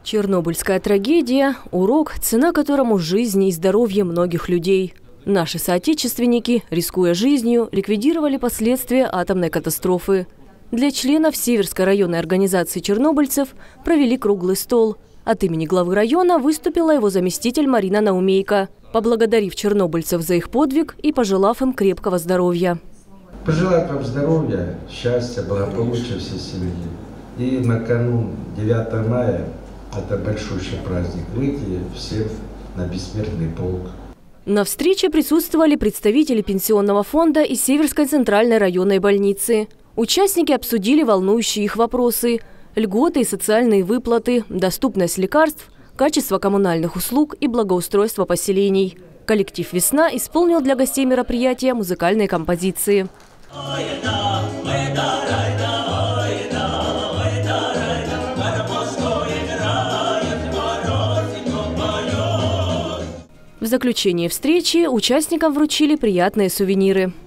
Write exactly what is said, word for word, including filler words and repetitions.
Чернобыльская трагедия – урок, цена которому жизни и здоровье многих людей. Наши соотечественники, рискуя жизнью, ликвидировали последствия атомной катастрофы. Для членов Северской районной организации чернобыльцев провели круглый стол. От имени главы района выступила его заместитель Марина Наумейко, поблагодарив чернобыльцев за их подвиг и пожелав им крепкого здоровья. Пожелать вам здоровья, счастья, благополучия всей семьи. И накануне девятого мая, это большущий праздник, выйти всем на бессмертный полк. На встрече присутствовали представители пенсионного фонда и Северской центральной районной больницы. Участники обсудили волнующие их вопросы – льготы и социальные выплаты, доступность лекарств, качество коммунальных услуг и благоустройство поселений. Коллектив «Весна» исполнил для гостей мероприятия музыкальные композиции. В заключение встречи участникам вручили приятные сувениры.